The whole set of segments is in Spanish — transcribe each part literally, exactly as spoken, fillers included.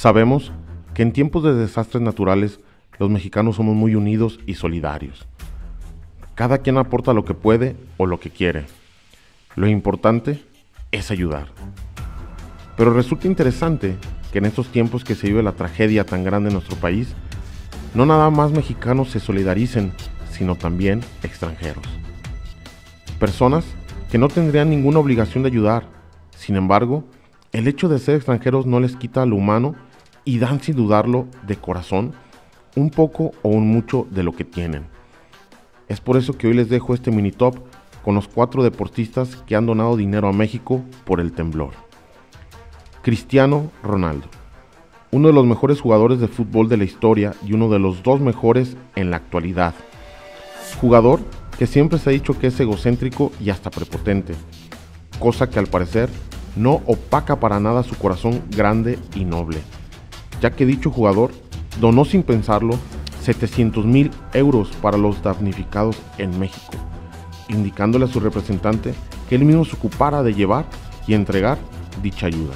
Sabemos que en tiempos de desastres naturales los mexicanos somos muy unidos y solidarios. Cada quien aporta lo que puede o lo que quiere. Lo importante es ayudar. Pero resulta interesante que en estos tiempos que se vive la tragedia tan grande en nuestro país, no nada más mexicanos se solidaricen, sino también extranjeros. Personas que no tendrían ninguna obligación de ayudar. Sin embargo, el hecho de ser extranjeros no les quita lo humano y dan sin dudarlo de corazón un poco o un mucho de lo que tienen. Es por eso que hoy les dejo este mini top con los cuatro deportistas que han donado dinero a México por el temblor. Cristiano Ronaldo, uno de los mejores jugadores de fútbol de la historia y uno de los dos mejores en la actualidad. Jugador que siempre se ha dicho que es egocéntrico y hasta prepotente, cosa que al parecer no opaca para nada su corazón grande y noble, ya que dicho jugador donó sin pensarlo setecientos mil euros para los damnificados en México, indicándole a su representante que él mismo se ocupara de llevar y entregar dicha ayuda.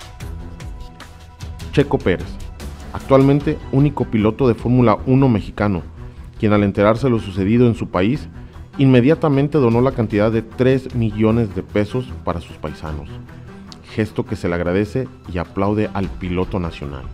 Checo Pérez, actualmente único piloto de Fórmula uno mexicano, quien al enterarse de lo sucedido en su país, inmediatamente donó la cantidad de tres millones de pesos para sus paisanos, gesto que se le agradece y aplaude al piloto nacional.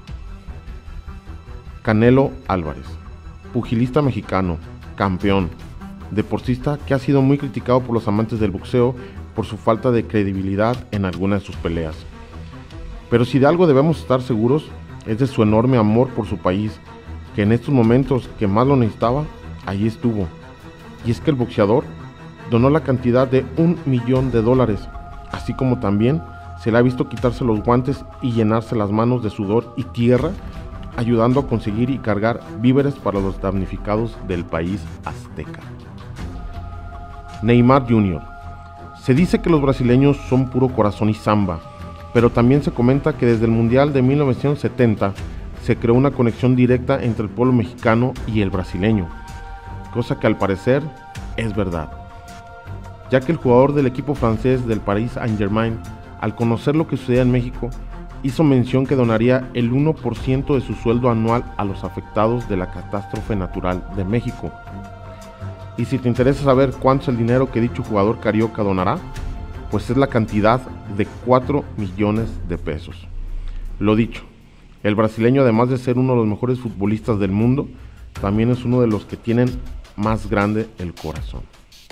Canelo Álvarez, pugilista mexicano, campeón, deportista que ha sido muy criticado por los amantes del boxeo por su falta de credibilidad en algunas de sus peleas. Pero si de algo debemos estar seguros es de su enorme amor por su país, que en estos momentos que más lo necesitaba, allí estuvo. Y es que el boxeador donó la cantidad de un millón de dólares, así como también se le ha visto quitarse los guantes y llenarse las manos de sudor y tierra, ayudando a conseguir y cargar víveres para los damnificados del país azteca. Neymar junior Se dice que los brasileños son puro corazón y samba, pero también se comenta que desde el Mundial de mil novecientos setenta se creó una conexión directa entre el pueblo mexicano y el brasileño, cosa que al parecer es verdad, ya que el jugador del equipo francés del Paris Saint-Germain, al conocer lo que sucedía en México, hizo mención que donaría el uno por ciento de su sueldo anual a los afectados de la catástrofe natural de México. Y si te interesa saber cuánto es el dinero que dicho jugador carioca donará, pues es la cantidad de cuatro millones de pesos. Lo dicho, el brasileño, además de ser uno de los mejores futbolistas del mundo, también es uno de los que tienen más grande el corazón.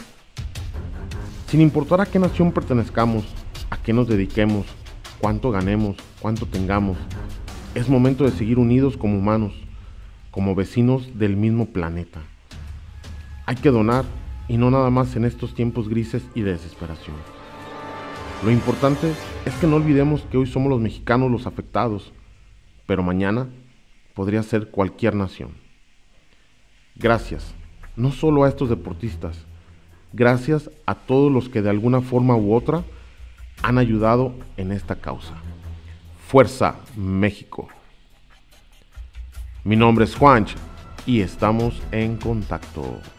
Sin importar a qué nación pertenezcamos, a qué nos dediquemos, cuánto ganemos, cuánto tengamos, es momento de seguir unidos como humanos, como vecinos del mismo planeta. Hay que donar, y no nada más en estos tiempos grises y de desesperación. Lo importante es que no olvidemos que hoy somos los mexicanos los afectados, pero mañana podría ser cualquier nación. Gracias, no solo a estos deportistas, gracias a todos los que de alguna forma u otra han ayudado en esta causa. Fuerza México. Mi nombre es Juancho y estamos en contacto.